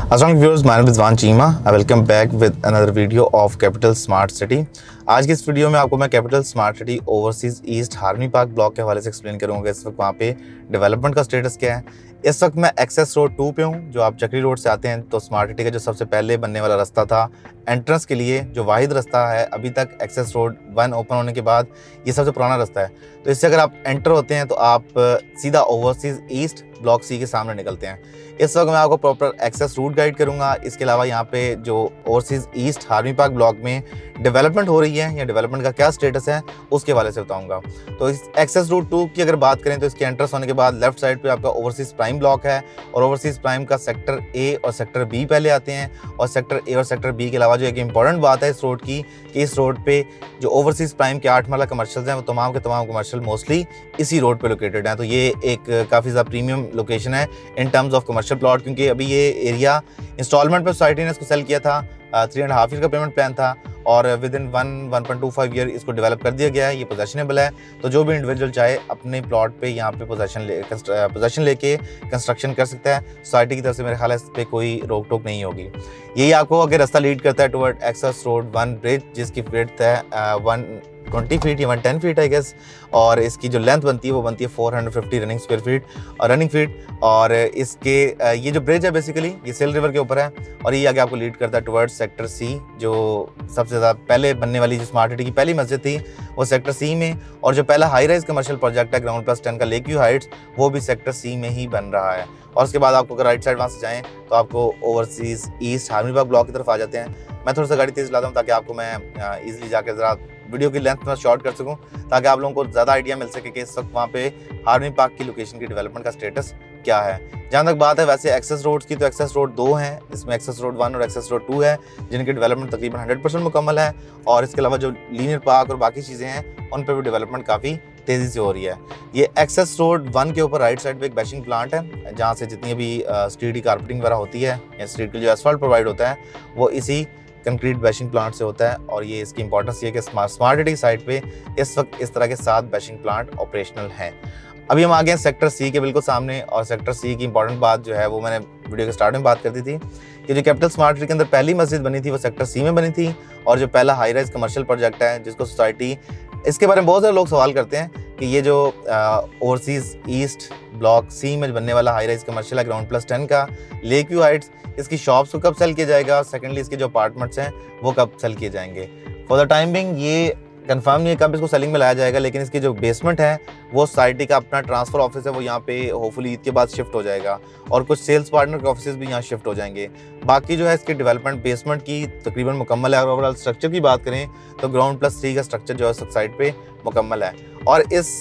अस्सलाम viewers, my name is Rizwan Cheema. I welcome back with another video of Capital Smart City. आज की इस video में आपको मैं Capital Smart City Overseas East Harmony Park block के हवाले से एक्सप्लेन करूँगा इस वक्त वहाँ पे डेवलपमेंट का स्टेटस क्या है। इस वक्त मैं एक्सेस रोड 2 पे हूँ। जो आप चक्री रोड से आते हैं तो स्मार्ट सिटी का जो सबसे पहले बनने वाला रास्ता था एंट्रेंस के लिए, जो वाहिद रास्ता है अभी तक एक्सेस रोड 1 ओपन होने के बाद, ये सबसे पुराना रास्ता है। तो इससे अगर आप एंटर होते हैं तो आप सीधा ओवरसीज़ ईस्ट ब्लॉक सी के सामने निकलते हैं। इस वक्त मैं आपको प्रॉपर एक्सेस रूट गाइड करूंगा। इसके अलावा यहाँ पे जो Overseas East Harmony Park block में डेवलपमेंट हो रही है या डेवलपमेंट का क्या स्टेटस है उसके हवाले से बताऊंगा। तो इस एक्सेस रूट 2 की अगर बात करें तो इसके एंट्रेंस होने के बाद लेफ्ट साइड पे आपका ओवरसीज़ प्राइम ब्लॉक है और ओवरसीज़ प्राइम का सेक्टर ए और सेक्टर बी पहले आते हैं। और सेक्टर ए और सेक्टर बी के अलावा जो एक इंपॉर्टेंट बात है इस रोड की कि इस रोड पे जो ओवरसीज़ प्राइम के 8 मरला कमर्शियल्स हैं वो तमाम के तमाम कमर्शियल मोस्टली इसी रोड पे लोकेटेड हैं। तो ये एक काफ़ी ज़्यादा प्रीमियम लोकेशन है in terms of commercial plot, क्योंकि अभी ये एरिया इंस्टॉलमेंट पे सोसाइटी ने इसको सेल किया था। 3.5 ईयर का पेमेंट प्लान था और विद इन 1.25 ईयर इसको डेवलप कर दिया गया है। ये पोजेशनेबल है, तो जो भी इंडिविजुअल चाहे अपने प्लॉट पे यहाँ पे पोजेशन लेके कंस्ट्रक्शन कर सकता है। सोसाइटी की तरफ से मेरे ख्याल है इस पर कोई रोक टोक नहीं होगी। यही आपको अगर रास्ता लीड करता है टुवर्ड एक्सेस रोड 1 ब्रिज, जिसकी ब्रेड्थ है 120 फीट या 110 फीट आई गेस, और इसकी जो लेंथ बनती है वो बनती है 450 रनिंग स्क्वायर फीट और रनिंग फीट। और इसके ये जो ब्रिज है बेसिकली ये सेल रिवर के ऊपर है और ये आगे आपको लीड करता है टुवर्ड्स सेक्टर सी, जो सबसे ज़्यादा पहले बनने वाली जो स्मार्ट सिटी की पहली मस्जिद थी वो सेक्टर सी में, और जो पहला हाई राइज कमर्शियल प्रोजेक्ट है ग्राउंड प्लस 10 का लेक व्यू हाइट्स वो भी सेक्टर सी में ही बन रहा है। और उसके बाद आपको अगर राइट साइड वहाँ से जाएँ तो आपको Overseas East Harmony Park block की तरफ आ जाते हैं। मैं थोड़ा सा गाड़ी तेज़ लाता हूँ ताकि आपको मैं ईजिली जाकर ज़रा वीडियो की लेंथ में शॉर्ट कर सकूं, ताकि आप लोगों को ज़्यादा आइडिया मिल सके कि इस वक्त वहाँ पे हार्मी पार्क की लोकेशन की डेवलपमेंट का स्टेटस क्या है। जहाँ तक बात है वैसे एक्सेस रोड्स की, तो एक्सेस रोड 2 हैं, इसमें एक्सेस रोड 1 और एक्सेस रोड 2 है जिनकी डेवलपमेंट तकरीबन 100% मुकम्मल है। और इसके अलावा जो लीनियर पार्क और बाकी चीज़ें हैं उन पर भी डेवलपमेंट काफ़ी तेज़ी से हो रही है। ये एक्सेस रोड 1 के ऊपर राइट साइड पे एक बैशिंग प्लांट है जहाँ से जितनी भी स्ट्रीट की कारपेटिंग वगैरह होती है या स्ट्रीट के जो एसफाल्ट प्रोवाइड होता है वो इसी कंक्रीट बैशिंग प्लांट से होता है। और ये इसकी इंपॉर्टेंस ये है कि स्मार्ट सिटी साइड पे इस वक्त इस तरह के 7 बैशिंग प्लांट ऑपरेशनल हैं। अभी हम आ गए हैं सेक्टर सी के बिल्कुल सामने, और सेक्टर सी की इंपॉर्टेंट बात जो है वो मैंने वीडियो के स्टार्ट में बात कर दी थी कि जो कैपिटल स्मार्ट सिटी के अंदर पहली मस्जिद बनी थी वो सेक्टर सी में बनी थी। और जो पहला हाई राइज कमर्शियल प्रोजेक्ट है जिसको सोसाइटी, इसके बारे में बहुत सारे लोग सवाल करते हैं कि ये जो ओवरसीज़ ईस्ट ब्लॉक सी में बनने वाला हाई राइज कमर्शियल है ग्राउंड प्लस 10 का लेक व्यू हाइट्स, इसकी शॉप्स को कब सेल किया जाएगा, सेकेंडली इसके जो अपार्टमेंट्स हैं वो कब सेल किए जाएंगे। फॉर द टाइम बिंग ये कंफर्म नहीं है कब इसको सेलिंग में लाया जाएगा, लेकिन इसकी जो बेसमेंट है वो सोसाइटी का अपना ट्रांसफ़र ऑफिस है, वो यहाँ पे होपफुली ईद के बाद शिफ्ट हो जाएगा और कुछ सेल्स पार्टनर के ऑफिस भी यहाँ शिफ्ट हो जाएंगे। बाकी जो है इसकी डेवलपमेंट बेसमेंट की तकरीबन मुकम्मल है। और ओवरऑल स्ट्रक्चर की बात करें तो ग्राउंड प्लस 3 का स्ट्रक्चर जो है साइड पे मुकम्मल है। और इस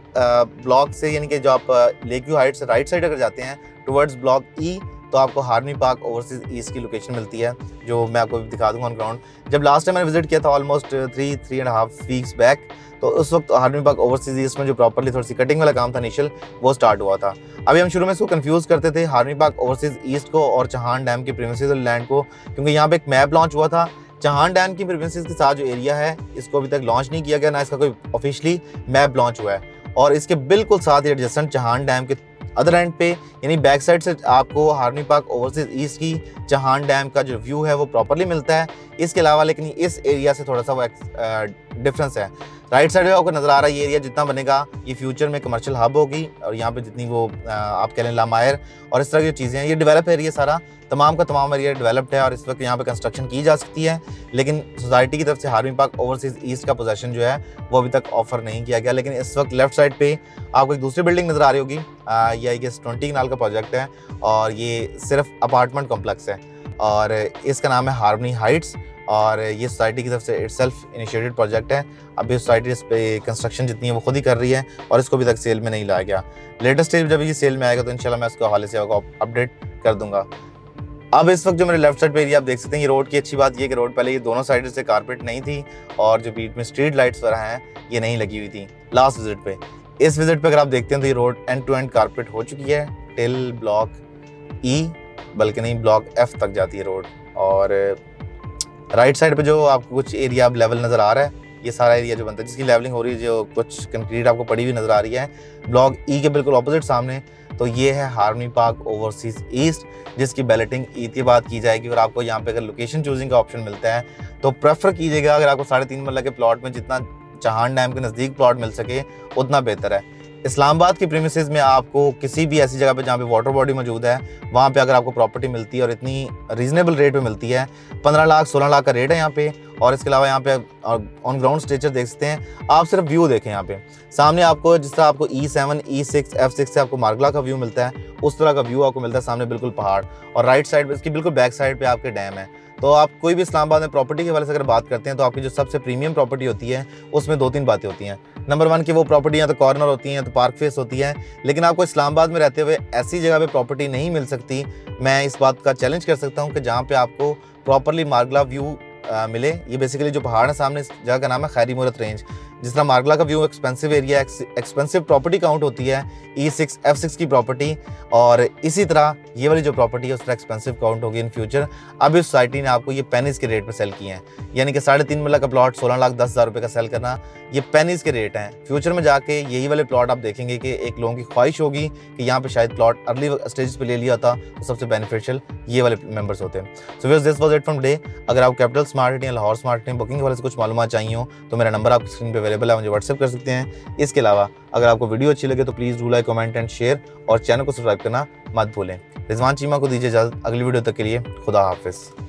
ब्लॉक से यानी कि जो आप लेक व्यू हाइट से राइट साइड अगर जाते हैं टुवर्ड्स ब्लॉक ई तो आपको हार्मी पार्क ओवरसीज़ ईस्ट की लोकेशन मिलती है, जो मैं आपको दिखा दूंगा ऑन ग्राउंड। जब लास्ट टाइम मैंने विजिट किया था ऑलमोस्ट 3.5 वीक्स बैक, तो उस वक्त हार्मी पार्क ओवरसीज़ ईस्ट में जो प्रॉपर्ली थोड़ी सी कटिंग वाला काम था इनिशियल वो स्टार्ट हुआ था। अभी हम शुरू में इसको कंफ्यूज करते थे हार्मी पार्क ओवरसीज़ ईस्ट को और चौहान डैम के प्रीमिसेस लैंड को, क्योंकि यहाँ पे एक मैप लॉन्च हुआ था। चौहान डैम की प्रीमिसेस के साथ जो एरिया है इसको अभी तक लॉन्च नहीं किया गया, ना इसका कोई ऑफिशियली मैप लॉन्च हुआ है। और इसके बिल्कुल साथ ही एडजेसेंट चौहान डैम के अदर एंड पे यानी बैक साइड से आपको हार्मी पार्क ओवरसीज़ ईस्ट की चौहान डैम का जो व्यू है वो प्रॉपर्ली मिलता है। इसके अलावा लेकिन इस एरिया से थोड़ा सा वो डिफरेंस है। राइट साइड में आपको नज़र आ रहा है ये एरिया जितना बनेगा ये फ्यूचर में कमर्शियल हब होगी, और यहाँ पे जितनी वो आप कह लें लामायर और इस तरह की चीज़ें हैं, ये डेवलप एरिया सारा तमाम का तमाम एरिया डेवलप्ड है और इस वक्त यहाँ पे कंस्ट्रक्शन की जा सकती है। लेकिन सोसाइटी की तरफ से हार्मी पार्क ओवरसीज़ ईस्ट का पोजेशन जो है वो अभी तक ऑफर नहीं किया गया। लेकिन इस वक्त लेफ्ट साइड पे आपको एक दूसरी बिल्डिंग नज़र आ रही होगी, ये आई गेस 20 कनाल का प्रोजेक्ट है और ये सिर्फ अपार्टमेंट कॉम्प्लेक्स है और इसका नाम है हार्मनी हाइट्स। और ये सोसाइटी की तरफ से इटसेल्फ इनिशिएटेड प्रोजेक्ट है। अभी सोसाइटी इस पे कंस्ट्रक्शन जितनी है वो खुद ही कर रही है और इसको अभी तक सेल में नहीं लाया गया। लेटेस्ट स्टेज जब ये सेल में आएगा तो इंशाल्लाह मैं इसको हवाले से आपको अपडेट कर दूंगा। अब इस वक्त जो मेरे लेफ्ट साइड पे एरिया आप देख सकते हैं, ये रोड की अच्छी बात ये कि रोड पहले ये दोनों साइड से कारपेट नहीं थी और जो बीच में स्ट्रीट लाइट्स वगैरह हैं ये नहीं लगी हुई थी लास्ट विजिट पे। इस विजिट पे अगर आप देखते हैं तो ये road end to end carpet हो चुकी है टिल ब्लॉक ई, बल्कि नहीं ब्लॉक एफ तक जाती है रोड। और राइट साइड पे जो आपको कुछ एरिया अब लेवल नज़र आ रहा है ये सारा एरिया जो बनता है, जिसकी लेवलिंग हो रही है, जो कुछ कंक्रीट आपको पड़ी हुई नज़र आ रही है ब्लॉक ई के बिल्कुल ऑपोजिट सामने, तो ये है हार्मनी पार्क ओवरसीज़ ईस्ट, जिसकी बैलेटिंग ईद के बाद की जाएगी। और आपको यहाँ पे अगर लोकेशन चूजिंग का ऑप्शन मिलता है तो प्रेफर कीजिएगा, अगर आपको 3.5 मरला के प्लॉट में जितना चहान डैम के नज़दीक प्लॉट मिल सके उतना बेहतर है। इस्लामाबाद की प्रीमिसेस में आपको किसी भी ऐसी जगह पे जहाँ पे वाटर बॉडी मौजूद है, वहाँ पे अगर आपको प्रॉपर्टी मिलती है और इतनी रीजनेबल रेट पे मिलती है, 15 लाख 16 लाख का रेट है यहाँ पे। और इसके अलावा यहाँ पे ऑन ग्राउंड स्ट्रक्चर देख सकते हैं आप, सिर्फ व्यू देखें यहाँ पे सामने आपको, जिस तरह आपको E7 E6 F6 से आपको मार्गला का व्यू मिलता है, उस तरह का व्यू आपको मिलता है। सामने बिल्कुल पहाड़ और राइट साइड इसकी बिल्कुल बैक साइड पे आपके डैम है। तो आप कोई भी इस्लामाबाद में प्रॉपर्टी के हवाले से अगर बात करते हैं तो आपकी जो सबसे प्रीमियम प्रॉपर्टी होती है उसमें 2-3 बातें होती हैं। नंबर 1 कि वो प्रॉपर्टी या तो कॉर्नर होती हैं, तो पार्क फेस होती है, लेकिन आपको इस्लामाबाद में रहते हुए ऐसी जगह पे प्रॉपर्टी नहीं मिल सकती। मैं इस बात का चैलेंज कर सकता हूँ कि जहाँ पे आपको प्रॉपरली मार्गला व्यू मिले। ये बेसिकली जो पहाड़ है सामने, इस जगह का नाम है खैरी मूरत रेंज। जिस तरह मार्गला का view expensive area, expensive property count होती है E6 F6 की प्रॉपर्टी, और इसी तरह ये वाली जो प्रॉपर्टी है उस तरह एक्सपेंसिव काउंट होगी इन फ्यूचर। अभी सोसाइटी ने आपको ये पेनीज के रेट पे सेल किए हैं, यानी कि 3.5 मरला का प्लॉट 16,10,000 रुपये का सेल करना, ये पेनीज के रेट हैं। फ्यूचर में जाके यही वाले प्लॉट आप देखेंगे कि एक लोगों की ख्वाहिश होगी कि यहाँ पे शायद प्लॉट अर्ली स्टेज पे ले लिया था, तो सबसे बेनिफिशियल ये वाले मेंबर्स होते हैं। So viewers, this was it from day. अगर आप कैपिटल स्मार्ट सिटी या लाहौर स्मार्ट सिटी बुकिंग वाले से कुछ मालूमात चाहिए हो तो मेरा नंबर आपकी स्क्रीन पे अवेलेबल है, मुझे व्हाट्सएप कर सकते हैं। इसके अलावा अगर आपको वीडियो अच्छी लगे तो please do like, comment and share, और चैनल को सब्सक्राइब करना मत भूलें। रिजवान चीमा को दीजिए इजाज़त, अगली वीडियो तक के लिए खुदा हाफिज़।